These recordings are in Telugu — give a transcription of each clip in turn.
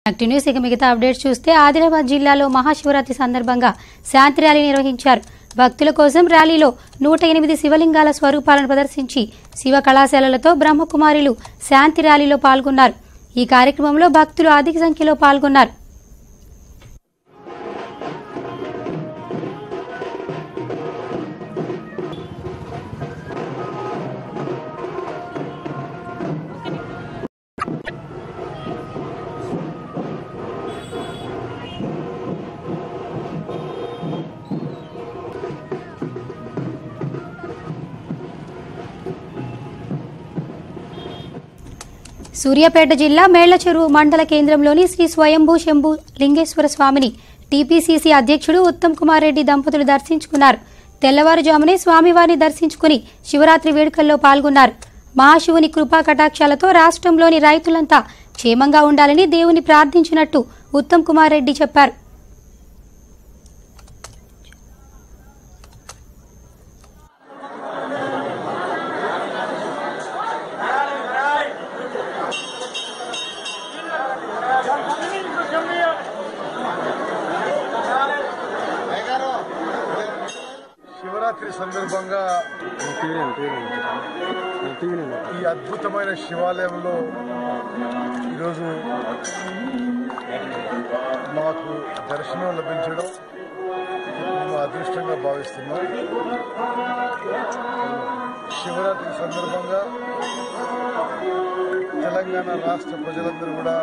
న్యూస్ ఇక మిగతా అప్డేట్స్ చూస్తే ఆదిలాబాద్ జిల్లాలో మహాశివరాత్రి సందర్భంగా శాంతి ర్యాలీ నిర్వహించారు. భక్తుల కోసం ర్యాలీలో 108 శివలింగాల స్వరూపాలను ప్రదర్శించి శివ కళాశాలలతో బ్రహ్మకుమారిలు శాంతి ర్యాలీలో పాల్గొన్నారు. ఈ కార్యక్రమంలో భక్తులు అధిక సంఖ్యలో పాల్గొన్నారు. సూర్యాపేట జిల్లా మేళ్లచెరువు మండల కేంద్రంలోని శ్రీ స్వయంభూ శంభు లింగేశ్వర స్వామిని టీపీసీసీ అధ్యక్షుడు ఉత్తమ్ కుమార్ రెడ్డి దంపతులు దర్శించుకున్నారు. తెల్లవారుజామునే స్వామివారిని దర్శించుకుని శివరాత్రి వేడుకల్లో పాల్గొన్నారు. మహాశివుని కృపా కటాక్షాలతో రాష్ట్రంలోని రైతులంతా క్షేమంగా ఉండాలని దేవుని ప్రార్థించినట్టు ఉత్తమ్ కుమార్ రెడ్డి చెప్పారు. శివరాత్రి సందర్భంగా ఈ అద్భుతమైన శివాలయంలో ఈరోజు మాకు దర్శనం లభించడం మేము అదృష్టంగా భావిస్తున్నాం. శివరాత్రి సందర్భంగా తెలంగాణ రాష్ట్ర ప్రజలందరూ కూడా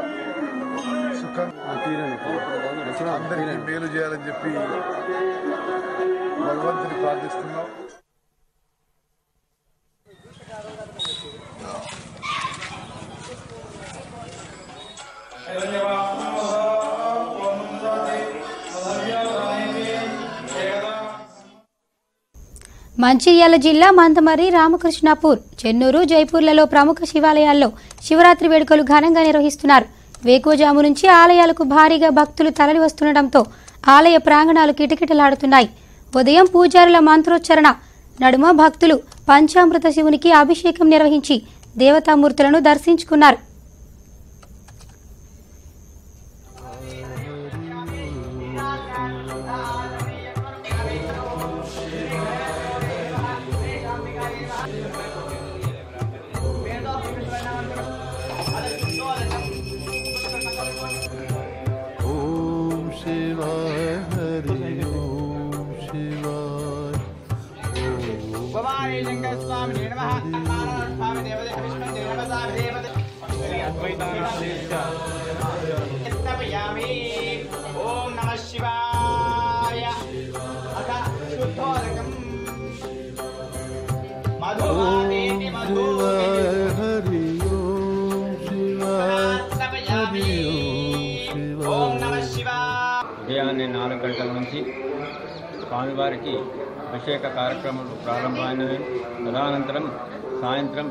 సుఖంగా అందరికీ మేలు చేయాలని చెప్పి భగవంతుని ప్రార్థిస్తున్నాం. మంచిర్యాల జిల్లా మందమర్రి, రామకృష్ణాపూర్, చెన్నూరు, జైపూర్లలో ప్రముఖ శివాలయాల్లో శివరాత్రి వేడుకలు ఘనంగా నిర్వహిస్తున్నారు. వేకువజాము నుంచి ఆలయాలకు భారీగా భక్తులు తరలి వస్తుండటంతో ఆలయ ప్రాంగణాలు కిటకిటలాడుతున్నాయి. ఉదయం పూజారుల మంత్రోచ్చరణ నడుమ భక్తులు పంచామృత శివునికి అభిషేకం నిర్వహించి దేవతామూర్తులను దర్శించుకున్నారు. ఓం నమః శివాయ అథ శుద్ధోదకం మధువాదేవి మధువాదేవి ఓం నమః శివాయ. ఉదయాన్నే 4 గంటల నుంచి స్వామివారికి అభిషేక కార్యక్రమాలు ప్రారంభమైనవి. తదనంతరం సాయంత్రం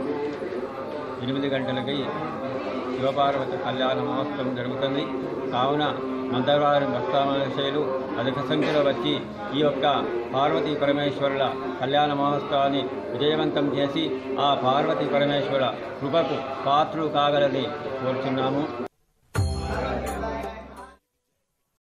8 గంటలకి శివపార్వతి కళ్యాణ మహోత్సవం జరుగుతుంది. కావున మందవారి భక్తామశయులు అధిక సంఖ్యలో వచ్చి ఈ యొక్క పార్వతీ పరమేశ్వరుల కళ్యాణ మహోత్సవాన్ని విజయవంతం చేసి ఆ పార్వతీ పరమేశ్వరుల కృపకు పాత్రులు కాగలని కోరుచున్నాము.